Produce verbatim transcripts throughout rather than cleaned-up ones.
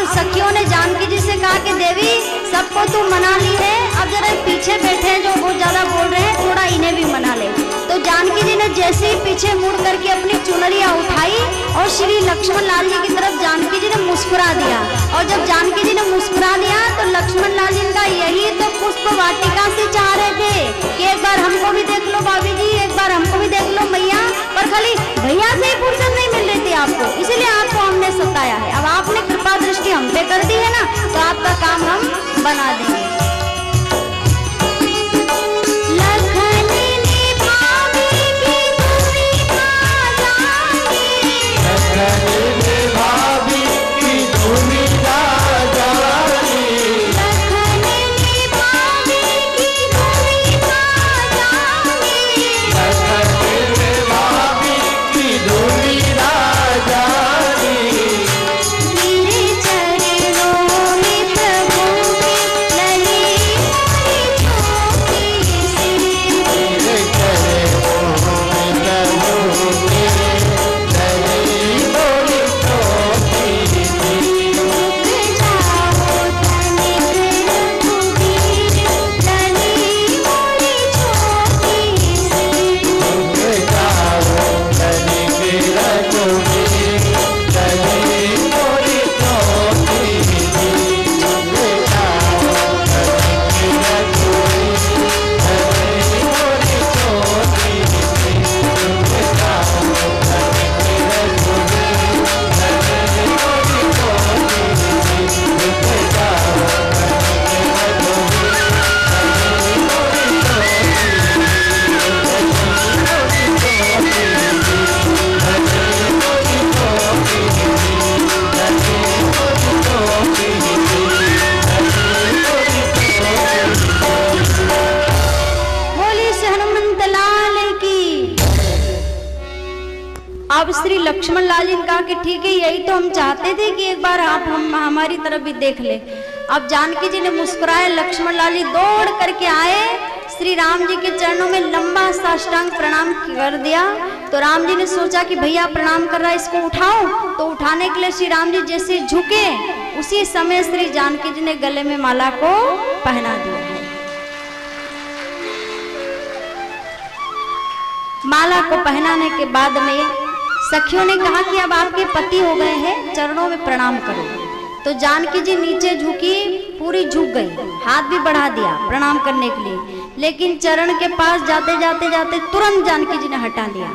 सखियों ने जानकी जी से कहा कि देवी सबको तू मना ली है, अब जरा पीछे बैठे हैं जो बहुत ज्यादा बोल रहे हैं, थोड़ा इन्हें भी मना ले। तो जानकी जी ने जैसे ही पीछे मुड़ करके अपनी चुनरिया उठाई और श्री लक्ष्मण लाल जी की तरफ जानकी जी ने मुस्कुरा दिया। और जब जानकी जी ने मुस्कुरा दिया तो लक्ष्मण लाल जी का यही तो पुष्प वाटिका से चाह रहे थे कि एक बार हमको भी देख लो भाभी जी, एक बार हमको भी देख लो मैया, पर खाली भैया से ही फुर्सत नहीं मिल रही थी आपको, इसीलिए आपको हमने सताया है। अब आपने कृपा दृष्टि हम पे कर दी है ना, तो आपका काम हम बना देंगे। अब श्री लक्ष्मण लाल जी ने कहा कि ठीक है, यही तो हम चाहते थे कि एक बार आप हम हमारी तरफ भी देख ले। अब जानकी जी ने मुस्कुराए, लक्ष्मण लाल जी दौड़ करके आए, श्री राम जी के चरणों में लंबा साष्टांग प्रणाम कर दिया। तो राम जी ने सोचा कि भैया प्रणाम कर रहा है, इसको उठाओ। तो उठाने के लिए श्री राम जी जैसे झुके, उसी समय श्री जानकी जी ने गले में माला को पहना दिया है। माला को पहनाने के बाद में सखियों ने कहा कि अब आपके पति हो गए हैं, चरणों में प्रणाम करो। तो जानकी जी नीचे झुकी, पूरी झुक गई, हाथ भी बढ़ा दिया प्रणाम करने के लिए, लेकिन चरण के पास जाते जाते जाते तुरंत जानकी जी ने हटा लिया।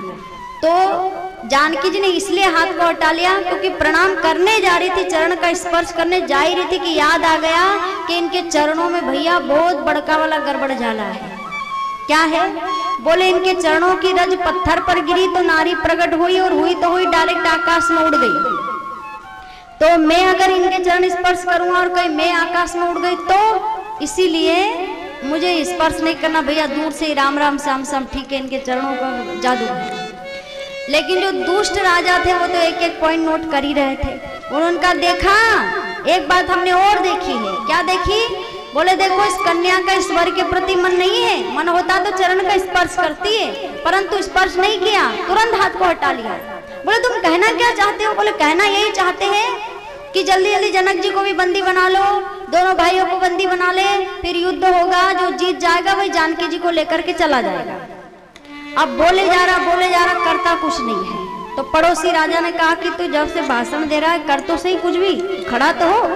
तो जानकी जी ने इसलिए हाथ को हटा लिया क्योंकि प्रणाम करने जा रही थी, चरण का स्पर्श करने जा ही रही थी कि याद आ गया कि इनके चरणों में भैया बहुत बड़का वाला गड़बड़ झाला है। क्या है? बोले इनके चरणों की रज पत्थर पर गिरी तो नारी प्रकट हुई, और हुई तो हुई डायरेक्ट आकाश में उड़ गई। तो मैं अगर इनके चरण स्पर्श करूंगा और कहीं मैं आकाश में उड़ गई तो इसीलिए मुझे स्पर्श नहीं करना भैया, दूर से ही राम राम श्याम श्याम, ठीक है, इनके चरणों का जादू है। लेकिन जो दुष्ट राजा थे वो तो एक एक पॉइंट नोट कर ही रहे थे। उन्होंने कहा देखा, एक बात हमने और देखी है। क्या देखी? बोले देखो इस कन्या का ईश्वर के प्रति मन नहीं है, मन होता तो चरण का स्पर्श करती है, परंतु स्पर्श नहीं किया, तुरंत हाथ को हटा लिया। बोले तुम कहना क्या चाहते हो? बोले कहना यही चाहते हैं कि जल्दी जल्दी जनक जी को भी बंदी बना लो, दोनों भाइयों को बंदी बना ले, फिर युद्ध होगा, जो जीत जाएगा वही जानकी जी को लेकर के चला जाएगा। अब बोले जा रहा बोले जा रहा करता कुछ नहीं है। तो पड़ोसी राजा ने कहा कि तू जब से भाषण दे रहा है कर तो सही कुछ भी, खड़ा तो हो।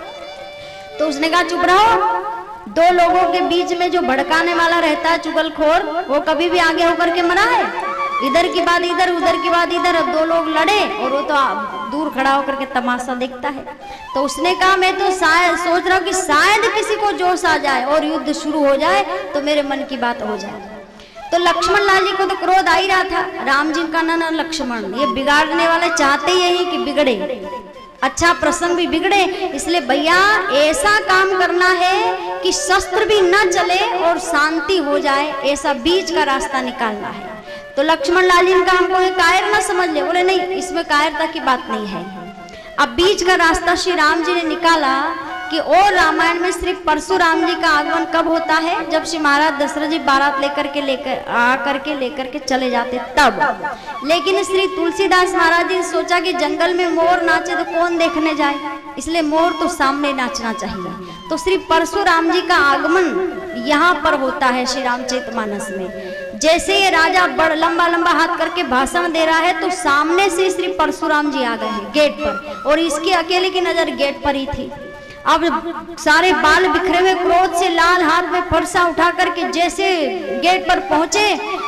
तो उसने कहा चुप रहो, दो लोगों के बीच में जो भड़काने वाला रहता है चुगलखोर, वो कभी भी आगे होकर के मरा है? इधर की बात इधर, उधर की बात इधर, अब दो लोग लड़े और वो तो दूर खड़ा होकर के तमाशा देखता है। तो उसने कहा मैं तो शायद सोच रहा हूँ कि शायद किसी को जोश आ जाए और युद्ध शुरू हो जाए तो मेरे मन की बात हो जाए। तो लक्ष्मण लाल जी को तो क्रोध आ ही रहा था। राम जी का ना लक्ष्मण, ये बिगाड़ने वाले चाहते ही यही कि बिगड़े, अच्छा प्रसंग भी बिगड़े, इसलिए भैया ऐसा काम करना है कि शस्त्र भी न चले और शांति हो जाए, ऐसा बीच का रास्ता निकालना है। तो लक्ष्मण लाल जी का हमको ये कायर न समझ ले। बोले नहीं, इसमें कायरता की बात नहीं है। अब बीच का रास्ता श्री राम जी ने निकाला। कि और रामायण में श्री परशुराम जी का आगमन कब होता है? जब श्री महाराज दशरथ जी बारात लेकर के लेकर आ करके लेकर के चले जाते तब। लेकिन श्री तुलसीदास महाराज जी ने सोचा कि जंगल में मोर नाचे तो कौन देखने जाए, इसलिए मोर तो सामने नाचना चाहिए। तो श्री परशुराम जी का आगमन यहाँ पर होता है श्री रामचरितमानस में। जैसे ये राजा बड़ लंबा लंबा हाथ करके भाषण दे रहा है तो सामने से श्री परशुराम जी आ गए हैं गेट पर, और इसकी अकेले की नजर गेट पर ही थी। अब सारे बाल बिखरे हुए क्रोध से लाल हाथ में फरसा उठा करके जैसे गेट पर पहुंचे,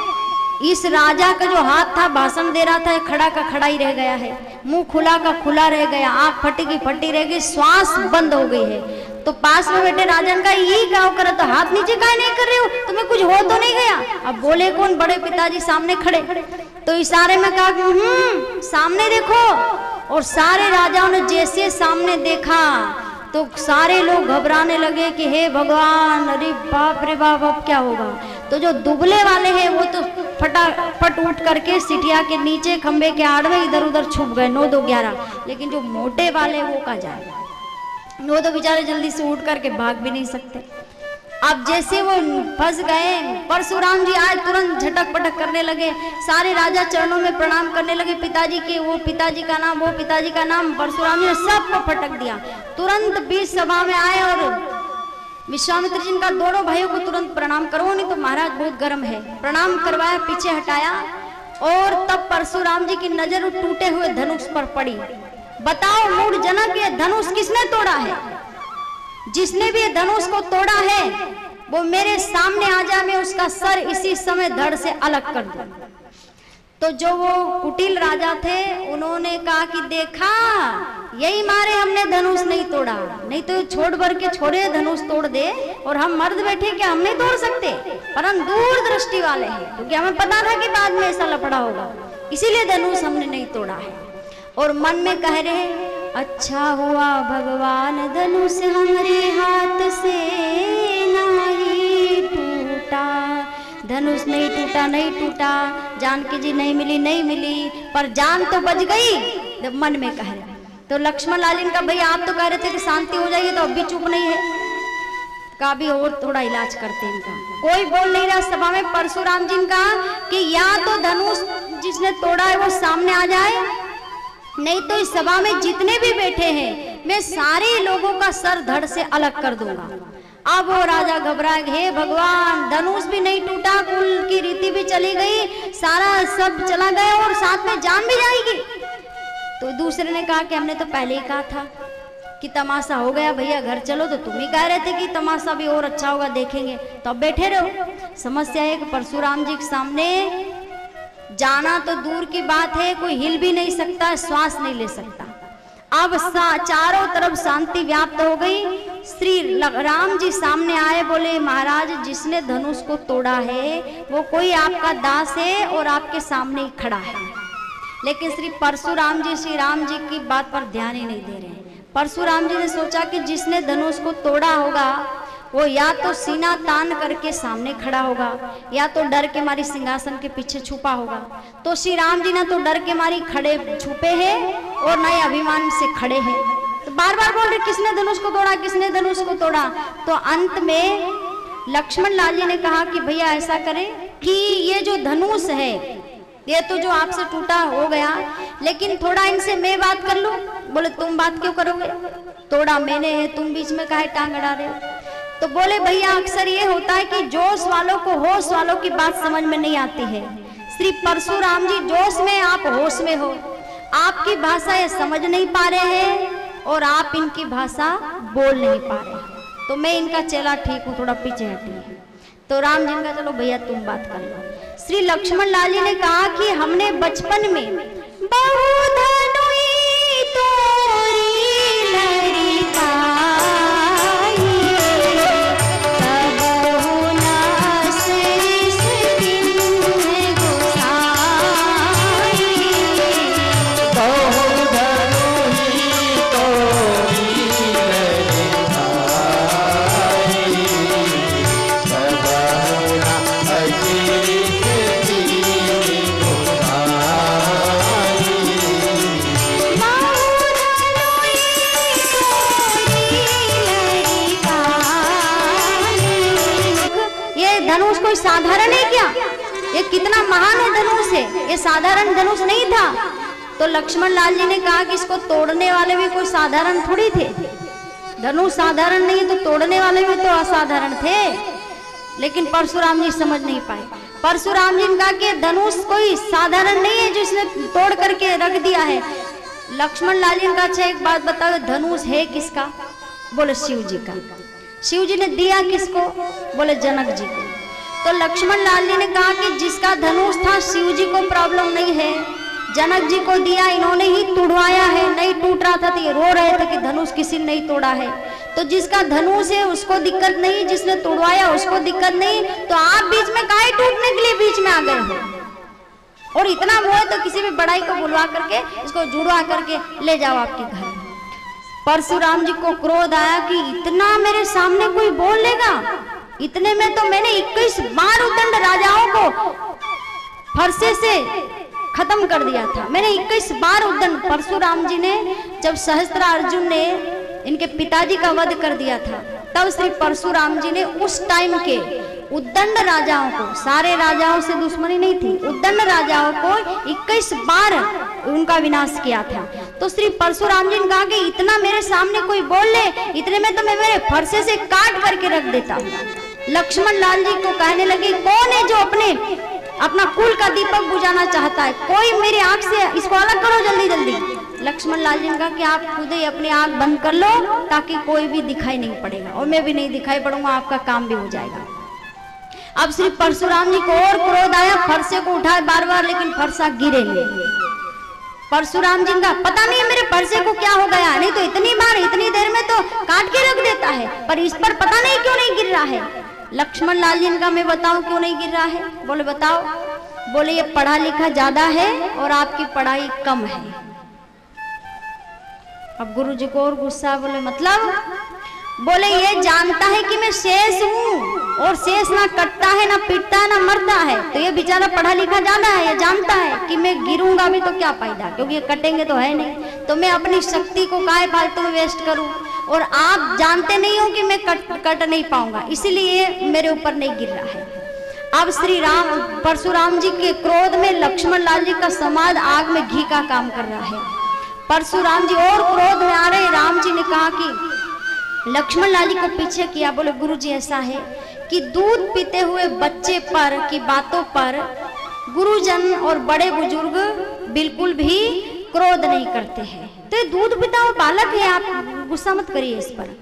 इस राजा का जो हाथ था भाषण दे रहा था खड़ा का खड़ा ही रह गया है, मुंह खुला का खुला रह गया, आंख फटी की फटी रह गई, श्वास बंद हो गई है। तो पास में बैठे राजन का यही गाँव करे तो हाथ नीचे काहे नहीं कर रहे हो, तुम्हें कुछ हो तो नहीं गया? अब बोले कौन? बड़े पिताजी सामने खड़े। तो इशारे में कहा कि हम्म सामने देखो, और सारे राजाओं ने जैसे सामने देखा तो सारे लोग घबराने लगे कि हे भगवान, अरे बाप रे बाप अब क्या होगा। तो जो दुबले वाले हैं वो तो फटाफट उठ करके सिटिया के नीचे खंबे के आड़ में इधर उधर छुप गए, नौ दो ग्यारह। लेकिन जो मोटे वाले वो का जाए, वो तो बेचारे जल्दी से उठ करके भाग भी नहीं सकते। अब जैसे वो फंस गए, परशुराम जी आए, तुरंत झटक पटक करने लगे, सारे राजा चरणों में प्रणाम करने लगे, पिताजी के वो पिताजी का नाम, वो पिताजी का नाम, परशुराम जी ने सबको फटक दिया। तुरंत बीच सभा में आए और विश्वामित्र जी का दोनों भाइयों को तुरंत प्रणाम करो, नहीं तो महाराज बहुत गर्म है। प्रणाम करवाया, पीछे हटाया, और तब परशुराम जी की नजर टूटे हुए धनुष पर पड़ी। बताओ मूढ़ जनक, ये धनुष किसने तोड़ा है? जिसने भी ये धनुष को तोड़ा है वो मेरे सामने आ जाए, मैं उसका सर इसी समय धड़ से अलग कर दूं। तो जो वो कुटिल राजा थे उन्होंने कहा कि देखा, यही मारे हमने धनुष नहीं तोड़ा, नहीं तो छोड़ भर के छोड़े धनुष तोड़ दे, और हम मर्द बैठे क्या हम नहीं तोड़ सकते? परंतु दूर दृष्टि वाले हैं, क्योंकि हमें पता था कि बाद में ऐसा लफड़ा होगा, इसीलिए धनुष हमने नहीं तोड़ा है। और मन में कह रहे, अच्छा हुआ भगवान धनुष हमारे हाथ से नहीं टूटा, धनुष नहीं टूटा नहीं टूटा, जानकी जी नहीं मिली नहीं मिली, पर जान तो बच गई। जब मन में कह रहे तो लक्ष्मण लाल इनका, भैया आप तो कह रहे थे कि शांति हो जाएगी, तो अब भी चुप नहीं है, का भी और थोड़ा इलाज करते हैं इनका। कोई बोल नहीं रहा सभा में। परशुराम जी का कि या तो धनुष जिसने तोड़ा है वो सामने आ जाए, नहीं तो इस सभा में जितने भी बैठे हैं मैं सारे लोगों का सर धड़ से अलग कर दूंगा। अब वो राजा घबरा, हे भगवान, धनुष भी नहीं टूटा, कुल की रीति भी चली गई, सारा सब चला गया और साथ में जान भी जाएगी। तो दूसरे ने कहा कि हमने तो पहले ही कहा था कि तमाशा हो गया, भैया घर चलो, तो तुम ही कह रहे थे कि तमाशा भी और अच्छा होगा, देखेंगे, तो अब बैठे रहो। समस्या है कि परशुराम जी के सामने जाना तो दूर की बात है, कोई हिल भी नहीं सकता, श्वास नहीं ले सकता। अब चारों तरफ शांति व्याप्त हो गई। श्री राम जी सामने आए, बोले महाराज, जिसने धनुष को तोड़ा है वो कोई आपका दास है और आपके सामने ही खड़ा है। लेकिन श्री परशुराम जी श्री राम जी की बात पर ध्यान ही नहीं दे रहे हैं। परशुराम जी ने सोचा कि जिसने धनुष को तोड़ा होगा वो या तो सीना तान करके सामने खड़ा होगा, या तो डर के मारी सिंहासन के पीछे छुपा होगा। तो श्री राम जी ना तो डर के मारी खड़े छुपे हैं और ना ही अभिमान से खड़े हैं, तो बार बार बोल रहे किसने धनुष को तोड़ा, किसने धनुष को तोड़ा। तो अंत में लक्ष्मण लाल जी ने कहा कि भैया ऐसा करें कि ये जो धनुष है ये तो जो आपसे टूटा हो गया, लेकिन थोड़ा इनसे मैं बात कर लूं। बोले तुम बात क्यों करोगे, तोड़ा मैंने है, तुम बीच में काहे टांग अड़ा रहे हो। तो बोले भैया अक्सर ये होता है कि जोश वालों को होश वालों की बात समझ में नहीं आती है। श्री परशुराम जी जोश में, आप होश में हो, आपकी भाषा ये समझ नहीं पा रहे हैं और आप इनकी भाषा बोल नहीं पा रहे हैं। तो मैं इनका चेला ठीक हूँ, थोड़ा पीछे हटिए। तो राम जी का चलो भैया तुम बात कर लो। श्री लक्ष्मण लाल जी ने कहा कि हमने बचपन में बहुधनुई तोरी लड़का साधारण है क्या? ये कितना महान है धनुष है, ये साधारण धनुष नहीं था। तो लक्ष्मण लाल जी ने कहा कि इसको तोड़ने वाले भी कोई साधारण थोड़ी थे, धनुष साधारण नहीं तो तोड़ने वाले भी तो असाधारण थे। लेकिन परशुराम जी समझ नहीं पाए। परशुराम जी ने कहा कि धनुष कोई साधारण नहीं है जो इसने तोड़ करके रख दिया है। लक्ष्मण लाल जी ने कहा अच्छा एक बात बताओ, धनुष है किसका? बोले शिव जी का। शिव जी ने दिया किसको? बोले जनक जी को। तो लक्ष्मण लाल जी ने कहा कि जिसका धनुष था शिव जी को प्रॉब्लम नहीं है, जनक जी को दिया, इन्होंने ही तुड़वाया है, नहीं टूट रहा था तो ये रो रहे थे कि धनुष किसी ने नहीं तोड़ा है। तो जिसका धनुष है उसको दिक्कत नहीं, जिसने तुड़वाया उसको दिक्कत नहीं, तो आप बीच में काहे टूटने के लिए बीच में आ गए हो? और इतना वो है तो किसी भी बड़ाई को बुलवा करके इसको जुड़वा करके ले जाओ आपके घर। परशुराम जी को क्रोध आया कि इतना मेरे सामने कोई बोल लेगा? इतने में तो मैंने इक्कीस बार उद्दंड राजाओं को फरसे से खत्म कर दिया था, मैंने इक्कीस बार उद्दंड। परशुराम जी ने जब सहस्त्रार्जुन ने इनके पिताजी का वध कर दिया था, तब श्री परशुराम जी ने उस टाइम के उद्दंड राजाओं को, सारे राजाओं से दुश्मनी नहीं थी, उद्दंड राजाओं को इक्कीस बार उनका विनाश किया था। तो श्री परशुराम जी ने कहा कि इतना मेरे सामने कोई बोल ले, इतने में तो मैं मेरे फरसे से काट करके रख देता हूँ। लक्ष्मण लाल जी को कहने लगे कौन है जो अपने अपना कुल का दीपक बुझाना चाहता है? कोई मेरी आंख से इसको अलग करो जल्दी जल्दी। लक्ष्मण लाल जी ने कहा कि आप खुद ही अपनी आंख बंद कर लो ताकि कोई भी दिखाई नहीं पड़ेगा और मैं भी नहीं दिखाई पड़ूंगा, आपका काम भी हो जाएगा। अब श्री परशुराम जी को और क्रोध आया, फरसे को उठाए बार बार, लेकिन फरसा गिरे नहीं। परशुराम जी का पता नहीं मेरे फरसे को क्या हो गया, नहीं तो इतनी बार इतनी देर में तो काट के रख देता है, पर इस पर पता नहीं क्यों नहीं गिर रहा है। लक्ष्मण लाल जी का मैं बताऊं क्यों नहीं गिर रहा है? बोले बताओ। बोले ये पढ़ा लिखा ज्यादा है और आपकी पढ़ाई कम है। अब गुरु जी को और गुस्सा, बोले मतलब? बोले ये जानता है कि मैं शेष हूँ और शेष ना कटता है ना पिटता है ना मरता है, तो ये बेचारा पढ़ा लिखा ज्यादा है, ये जानता है कि मैं गिरूंगा भी तो क्या फायदा, क्योंकि ये कटेंगे तो है नहीं, तो मैं अपनी शक्ति को काहे फालतू में वेस्ट करूं। और आप जानते नहीं हो कि मैं कट कट नहीं पाऊंगा, इसीलिए मेरे ऊपर नहीं गिर रहा है। अब श्री राम परशुराम जी के क्रोध में लक्ष्मण लाल जी का समाज आग में घी का काम कर रहा है। परशुराम जी और क्रोध में आ रहे। राम जी ने कहा कि लक्ष्मण लाल जी को पीछे किया। बोले गुरु जी ऐसा है कि दूध पीते हुए बच्चे पर की बातों पर गुरुजन और बड़े बुजुर्ग बिल्कुल भी क्रोध नहीं करते हैं, तो ये दूध पीता हुआ बालक है, आप गुस्सा मत करिए इस पर।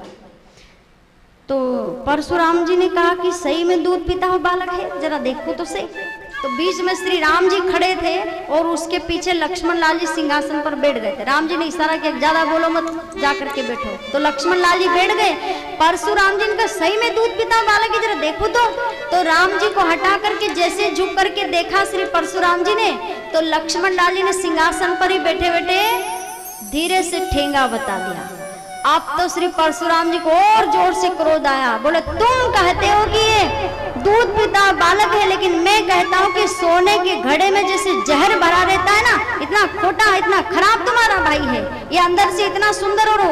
तो परशुराम जी ने कहा कि सही में दूध पीता हुआ बालक है, जरा देखो तो सही। तो बीच में श्री राम जी खड़े थे और उसके पीछे लक्ष्मण लाल जी सिंहासन पर बैठ गए थे। राम जी ने इशारा किया ज्यादा बोलो मत, जा करके बैठो। तो लक्ष्मण लाल जी बैठ गए। परशुराम जी ने सही में दूध पीता बालक है, जरा देखो तो। तो राम जी को हटा करके जैसे झुक करके देखा श्री परशुराम जी ने, तो लक्ष्मण लाल जी ने सिंहासन पर ही बैठे बैठे धीरे से ठेंगा बता दिया। अब तो श्री परशुराम जी को और जोर से क्रोध आया। बोले तुम कहते हो कि ये दूध पीता बालक है, लेकिन मैं कहता हूँ कि सोने के घड़े में जैसे जहर भरा रहता है ना, इतना खोटा इतना खराब तुम्हारा भाई है। ये अंदर से इतना सुंदर और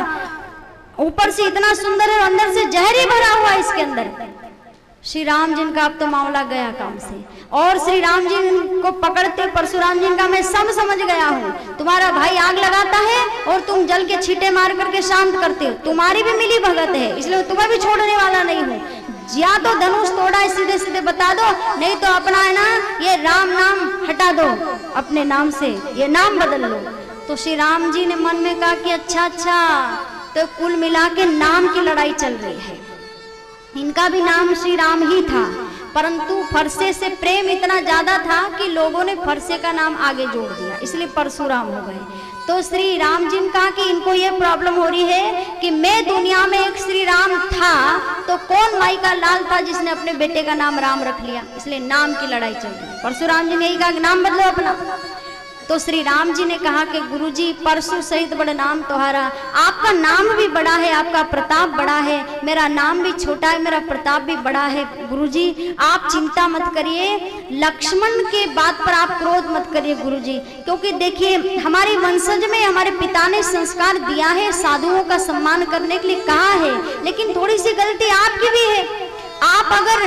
ऊपर ऊपर से इतना सुंदर है, अंदर से जहर ही भरा हुआ इसके अंदर। श्री राम जी का अब तो मामला गया काम से। और श्री राम जी को पकड़ते परशुराम जी का मैं सब समझ गया हूँ। तुम्हारा भाई आग लगाता है और तुम जल के छींटे मार करके शांत करते हो, तुम्हारी भी मिली भगत है, इसलिए तुम्हें भी छोड़ने वाला नहीं हूँ। या तो धनुष तोड़ा है सीधे सीधे बता दो, नहीं तो अपना है ना ये राम नाम हटा दो, अपने नाम से ये नाम बदल लो। तो श्री राम जी ने मन में कहा कि अच्छा अच्छा, तो कुल मिला के नाम की लड़ाई चल रही है। इनका भी नाम श्री राम ही था, परंतु फरसे से प्रेम इतना ज्यादा था कि लोगों ने फरसे का नाम आगे जोड़ दिया, इसलिए परशुराम हो गए। तो श्री राम जी ने कहा कि इनको ये प्रॉब्लम हो रही है कि मैं दुनिया में एक श्री राम था तो कौन माई का लाल था जिसने अपने बेटे का नाम राम रख लिया, इसलिए नाम की लड़ाई चल रही है। परशुराम जी ने यही कहा कि नाम बदलो अपना। तो श्री राम जी ने कहा कि गुरुजी परशु सहित बड़ा नाम तुम्हारा, आपका नाम भी बड़ा है, आपका प्रताप बड़ा है, मेरा नाम भी छोटा है, मेरा प्रताप भी बड़ा है। गुरुजी आप चिंता मत करिए, लक्ष्मण के बात पर आप क्रोध मत करिए गुरुजी, क्योंकि देखिए हमारे वंशज में हमारे पिता ने संस्कार दिया है, साधुओं का सम्मान करने के लिए कहा है, लेकिन थोड़ी सी गलती आपकी भी है। आप अगर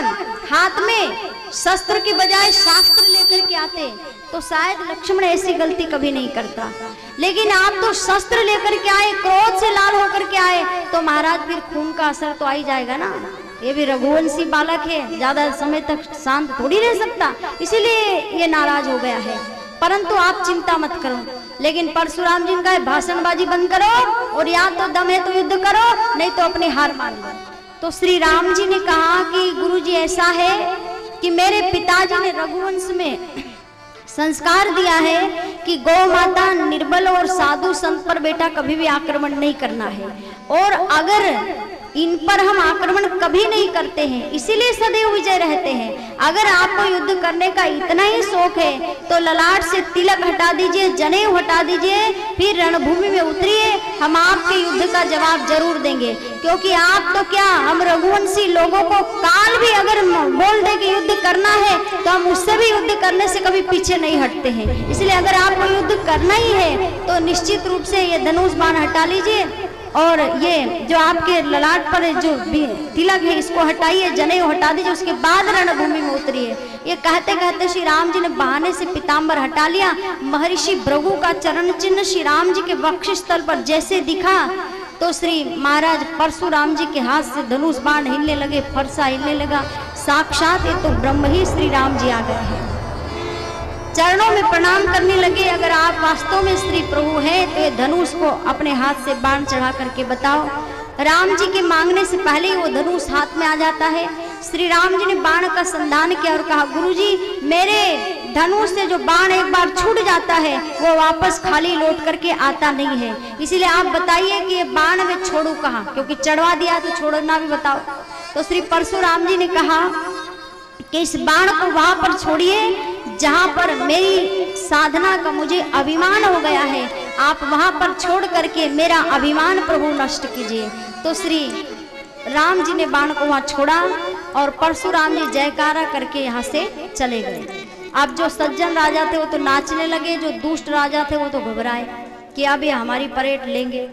हाथ में शस्त्र की बजाय शास्त्र लेकर के आते तो शायद लक्ष्मण ऐसी गलती कभी नहीं करता, लेकिन आप तो शस्त्र लेकर के आए, क्रोध से लाल होकर के आए, तो महाराज फिर खून का असर तो आ ही जाएगा ना। ये भी रघुवंशी बालक है, ज्यादा समय तक शांत थोड़ी रह सकता, इसीलिए ये नाराज हो गया है। परंतु आप चिंता मत करो। लेकिन परशुराम जी का भाषणबाजी बंद करो और या तो दम है तो युद्ध करो, नहीं तो अपनी हार मान लो। तो श्री राम जी ने कहा कि गुरुजी ऐसा है कि मेरे पिताजी ने रघुवंश में संस्कार दिया है कि गौ माता, निर्बल और साधु संत पर बेटा कभी भी आक्रमण नहीं करना है, और अगर इन पर हम आक्रमण कभी नहीं करते हैं, इसीलिए सदैव विजय रहते हैं। अगर आपको युद्ध करने का इतना ही शौक है तो ललाट से तिलक हटा दीजिए, जनेऊ हटा दीजिए, फिर रणभूमि में उतरिए, हम आपके युद्ध का जवाब जरूर देंगे। क्योंकि आप तो क्या, हम रघुवंशी लोगों को काल भी अगर बोल दे कि युद्ध करना है तो हम उससे भी युद्ध करने से कभी पीछे नहीं हटते हैं। इसलिए अगर आपको युद्ध करना ही है तो निश्चित रूप से ये धनुष बाण हटा लीजिए, और ये जो आपके ललाट पर जो तिलक है इसको हटाइए, जनेऊ हटा दीजिए, उसके बाद रणभूमि में उतरिए। ये कहते कहते श्री राम जी ने बहाने से पीताम्बर हटा लिया। महर्षि भृगु का चरण चिन्ह श्री राम जी के वक्षस्थल पर जैसे दिखा तो श्री महाराज परशुराम जी के हाथ से धनुष बाण हिलने लगे, फरसा हिलने लगा। साक्षात ये तो ब्रह्म ही श्री राम जी आ गए हैं। चरणों में प्रणाम करने लगे। अगर आप वास्तव में श्री प्रभु हैं तो ये धनुष को अपने हाथ से बाण चढ़ा करके बताओ। राम जी के मांगने से पहले ही वो धनुष हाथ में आ जाता है। श्री राम जी ने बाण का संधान किया और कहा, गुरुजी मेरे धनुष से जो बाण एक बार छूट जाता है वो वापस खाली लौट करके आता नहीं है, इसीलिए आप बताइए कि ये बाण में छोड़ू कहाँ, क्योंकि चढ़वा दिया तो छोड़ना भी बताओ। तो श्री परशुराम जी ने कहा कि इस बाण को वहां पर छोड़िए जहां पर मेरी साधना का मुझे अभिमान हो गया है, आप वहां पर छोड़ करके मेरा अभिमान प्रभु नष्ट कीजिए। तो श्री राम जी ने बाण को वहां छोड़ा और परशुराम जी जयकारा करके यहाँ से चले गए। अब जो सज्जन राजा थे वो तो नाचने लगे, जो दुष्ट राजा थे वो तो घबराए कि अब ये हमारी परेड लेंगे।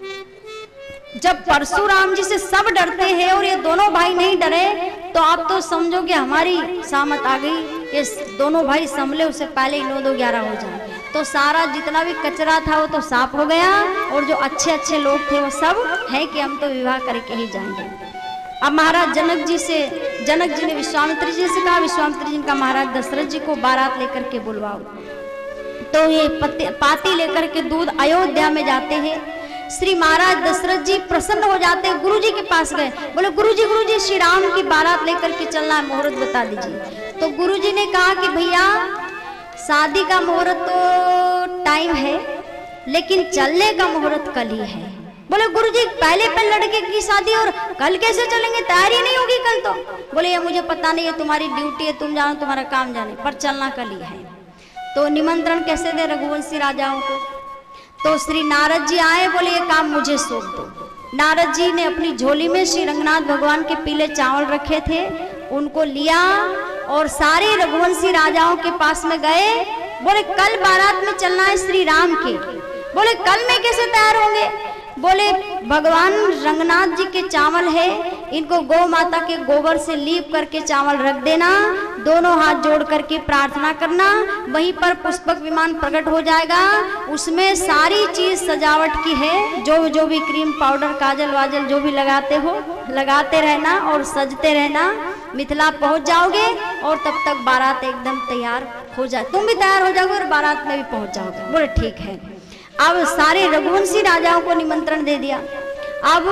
जब परशुराम जी से सब डरते हैं और ये दोनों भाई नहीं डरे तो आप तो समझो कि हमारी सामत आ गई, ये दोनों भाई संभले उससे पहले ही नौ दो ग्यारह हो जाए। तो सारा जितना भी कचरा था वो तो साफ हो गया, और जो अच्छे अच्छे लोग थे वो सब है कि हम तो विवाह करके ही जाएंगे। अब महाराज जनक जी से जनक जी ने विश्वामित्र जी से कहा, विश्वामित्र जी का महाराज दशरथ जी को बारात लेकर के बुलवाओ। तो ये पाती लेकर के दूध अयोध्या में जाते हैं। श्री महाराज दशरथ जी प्रसन्न हो जाते हैं, गुरुजी के पास गए, बोले गुरुजी गुरुजी श्री राम की बारात लेकर के चलना है, मुहूर्त बता दीजिए। तो गुरुजी ने कहा कि भैया शादी का मुहूर्त तो टाइम है, लेकिन चलने का मुहूर्त कल ही है। बोले गुरुजी पहले पहले लड़के की शादी और कल कैसे चलेंगे, तैयारी नहीं होगी कल तो। बोले ये मुझे पता नहीं है, तुम्हारी ड्यूटी है, तुम जानो, तुम्हारा काम जाने, पर चलना कल ही है। तो निमंत्रण कैसे दे रघुवंशी राजाओं को। तो श्री नारद जी आए, बोले ये काम मुझे सौंप दो। नारद जी ने अपनी झोली में श्री रंगनाथ भगवान के पीले चावल रखे थे, उनको लिया और सारे रघुवंशी राजाओं के पास में गए। बोले कल बारात में चलना है श्री राम के। बोले कल में कैसे तैयार होंगे। बोले भगवान रंगनाथ जी के चावल है, इनको गौ माता के गोबर से लीप करके चावल रख देना, दोनों हाथ जोड़ करके प्रार्थना करना, वहीं पर पुष्पक विमान प्रकट हो जाएगा, उसमें सारी चीज सजावट की है, जो जो भी क्रीम पाउडर काजल वाजल जो भी लगाते हो लगाते रहना और सजते रहना। मिथिला पहुंच जाओगे और तब तक बारात एकदम तैयार हो जाए, तुम भी तैयार हो जाओगे और बारात में भी पहुंच जाओगे। बोले ठीक है। अब सारे रघुवंशी राजाओं को निमंत्रण दे दिया। अब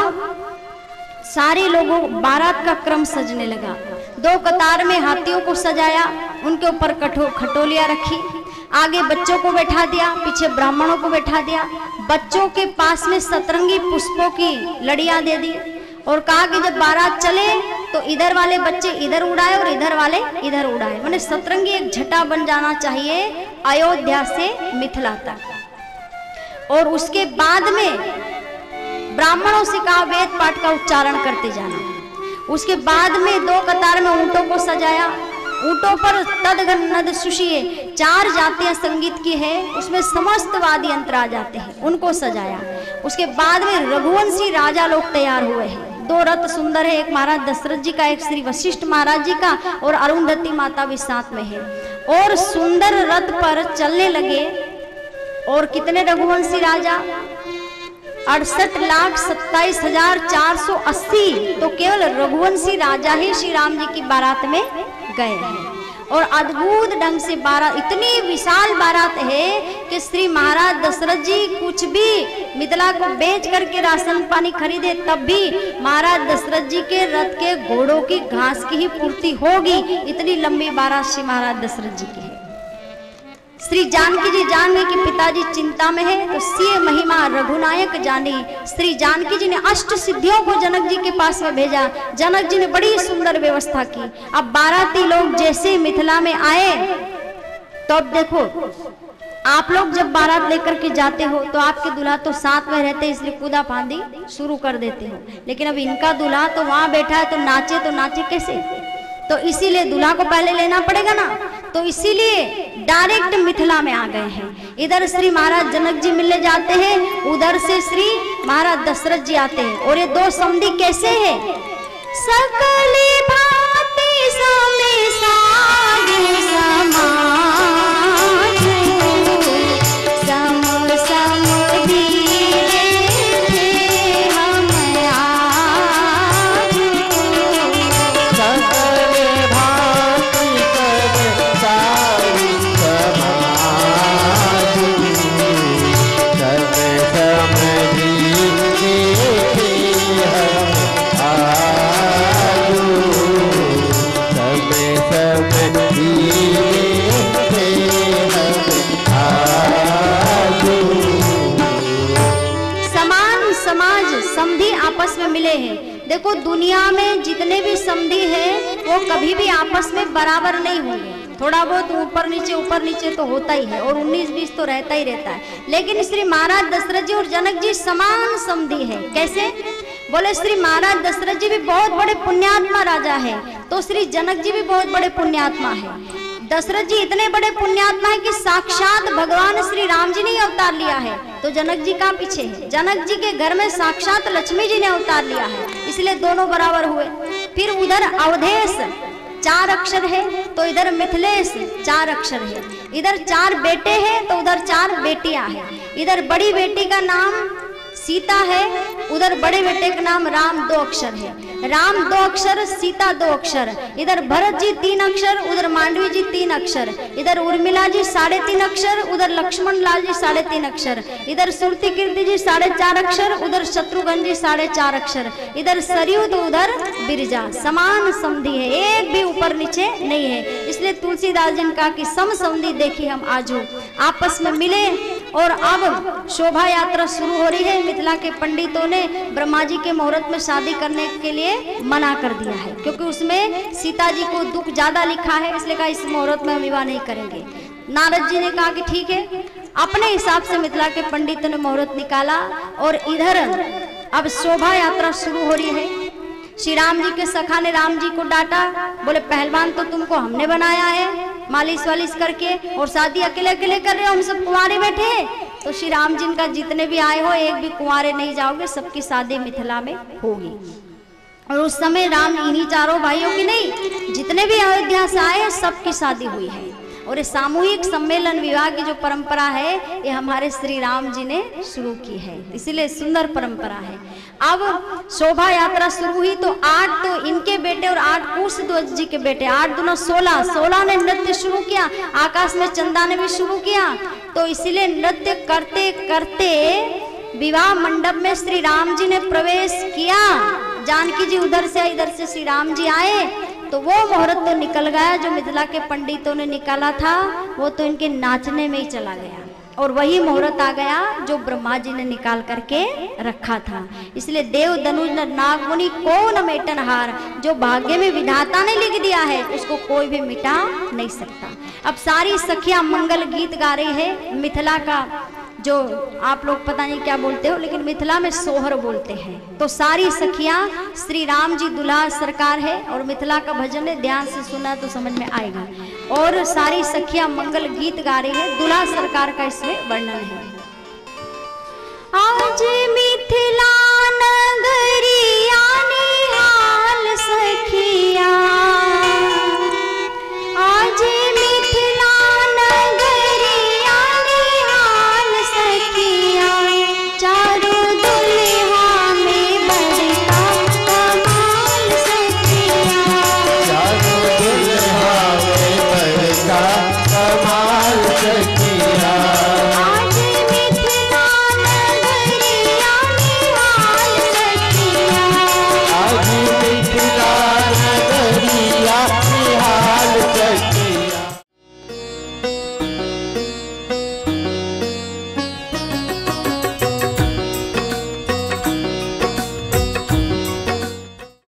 सारे लोगों बारात का क्रम सजने लगा। दो कतार में हाथियों को सजाया, उनके ऊपर कठो खटोलियां रखी, आगे बच्चों को बैठा दिया, पीछे ब्राह्मणों को बैठा दिया। बच्चों के पास में सतरंगी पुष्पों की लड़ियां दे दी और कहा कि जब बारात चले तो इधर वाले बच्चे इधर उड़ाए और इधर वाले इधर उड़ाए, माने सतरंगी एक झटा बन जाना चाहिए अयोध्या से मिथिला तक। और उसके बाद में ब्राह्मणों से कहा वेद पाठ का उच्चारण करते जाना। उसके बाद में दो कतार में ऊंटों को सजाया, ऊंटों पर तदघन नद सुशिए, चार जातियां संगीत की है, उसमें समस्त वाद्य यंत्र आ जाते हैं, उनको सजाया। उसके बाद में रघुवंशी राजा लोग तैयार हुए हैं। दो रथ सुंदर है, एक महाराज दशरथ जी का, एक श्री वशिष्ठ महाराज जी का, और अरुंधति माता भी साथ में है। और सुंदर रथ पर चलने लगे। और कितने रघुवंशी राजा? अड़सठ लाख सत्ताईस हजार चार सौ अस्सी। तो केवल रघुवंशी राजा ही श्री राम जी की बारात में गए हैं। और अद्भुत ढंग से बारात, इतनी विशाल बारात है कि श्री महाराज दशरथ जी कुछ भी मिथिला को बेच करके राशन पानी खरीदे तब भी महाराज दशरथ जी के रथ के घोड़ों की घास की ही पूर्ति होगी। इतनी लंबी बारात श्री महाराज दशरथ जी की है। श्री जानकी जी जान गए कि पिताजी चिंता में है, तो सिय महिमा रघुनायक जानी। श्री जानकी जी ने अष्ट सिद्धियों को जनक जी के पास में भेजा। जनक जी ने बड़ी सुंदर व्यवस्था की। अब बाराती लोग जैसे मिथिला में आए, तो अब देखो, आप लोग जब बारात लेकर के जाते हो तो आपके दूल्हा तो साथ में रहते, इसलिए कूदा फांदी शुरू कर देते हो। लेकिन अब इनका दूल्हा तो वहां बैठा है, तो नाचे तो नाचे कैसे? तो इसीलिए दूल्हा को पहले लेना पड़ेगा ना। तो इसीलिए डायरेक्ट मिथिला में आ गए हैं। इधर श्री महाराज जनक जी मिलने जाते हैं, उधर से श्री महाराज दशरथ जी आते हैं। और ये दो समधी कैसे है? सकल भांति समे सागे समाज, सम समधि हम आज। सकल भांति समे सागे समाज, सम समधि समान समाज समधी आपस में मिले हैं। देखो, दुनिया में जितने भी समधी हैं वो कभी भी आपस में बराबर नहीं होंगे। थोड़ा बहुत ऊपर नीचे ऊपर नीचे तो होता ही है, और उन्नीस बीस तो रहता ही रहता है। लेकिन श्री महाराज दशरथ जी और जनक जी समान समधी है। कैसे? बोले, श्री महाराज दशरथ जी भी बहुत बड़े पुण्यात्मा राजा है, तो श्री जनक जी भी बहुत बड़े पुण्यात्मा है। दशरथ जी इतने बड़े पुण्यात्मा है कि साक्षात भगवान श्री राम जी ने अवतार लिया है, तो जनक जी कहाँ पीछे है? जनक जी के घर में साक्षात लक्ष्मी जी ने अवतार लिया है, इसलिए दोनों बराबर हुए। फिर उधर अवधेश चार अक्षर है, तो इधर मिथिलेश चार अक्षर है। इधर चार बेटे हैं, तो उधर चार बेटियां हैं। इधर बड़ी बेटी का नाम सीता है, उधर बड़े बेटे का नाम राम दो अक्षर है। राम दो अक्षर, सीता दो अक्षर। इधर भरत जी तीन अक्षर, उधर मांडवी जी तीन अक्षर। इधर उर्मिला जी साढ़े तीन अक्षर, उधर लक्ष्मण लाल जी साढ़े तीन अक्षर। इधर सुरती कीर्ति जी साढ़े चार अक्षर, उधर शत्रुघ्न जी साढ़े चार अक्षर। इधर सरयू तो उधर बिरजा। समान समधी है, एक भी ऊपर नीचे नहीं है। इसलिए तुलसीदास जी ने कहा कि सम समधी देखी हम आजो। आपस में मिले। और अब शोभा यात्रा शुरू हो रही है। मिथिला के पंडितों ने ब्रह्मा जी के मुहूर्त में शादी करने के लिए मना कर दिया है, क्योंकि उसमें सीता जी को दुख ज्यादा लिखा है, इसलिए कहा इस मुहूर्त में हम विवाह नहीं करेंगे। नारद जी ने कहा कि ठीक है। अपने हिसाब से मिथिला के पंडितों ने मुहूर्त निकाला। और इधर अब शोभा यात्रा शुरू हो रही है। श्री राम जी के सखा ने राम जी को डांटा। बोले, पहलवान तो तुमको हमने बनाया है मालिश वालिश करके, और शादी अकेले अकेले कर रहे हो, हम सब कुंवारे बैठे। तो श्री राम जी का जितने भी आए हो, एक भी कुंवारे नहीं जाओगे, सबकी शादी मिथिला में होगी। और उस समय राम इन्हीं चारों भाइयों की नहीं, जितने भी अयोध्या से आए सबकी शादी हुई है। और ये सामूहिक सम्मेलन विवाह की जो परंपरा है, ये हमारे श्री राम जी ने शुरू की है, इसीलिए सुंदर परंपरा है। अब शोभा यात्रा शुरू हुई तो आठ तो इनके बेटे और आठ कुशध्वज जी के बेटे, आठ दोनों सोलह सोलह ने नृत्य शुरू किया। आकाश में चंदा ने भी शुरू किया। तो इसीलिए नृत्य करते करते विवाह मंडप में श्री राम जी ने प्रवेश किया। जानकी जी उधर से इधर से श्री राम जी आए, तो वो मुहूर्त तो निकल गया जो मिथिला के पंडितों ने निकाला था, वो तो इनके नाचने में ही चला गया। और वही मुहूर्त आ गया जो ब्रह्मा जी ने निकाल करके रखा था। इसलिए देव धनुष नागमुनि को न मेटन हार, जो भाग्य में विधाता ने लिख दिया है उसको कोई भी मिटा नहीं सकता। अब सारी सखियां मंगल गीत गा रही है। मिथिला का जो आप लोग पता नहीं क्या बोलते हो, लेकिन मिथिला में सोहर बोलते हैं। तो सारी सखियां श्री राम जी दुल्हा सरकार है और मिथिला का भजन है, ध्यान से सुना तो समझ में आएगा। और सारी सखियां मंगल गीत गा रही है, दुल्हा सरकार का इसमें वर्णन है। आज मिथिला नगर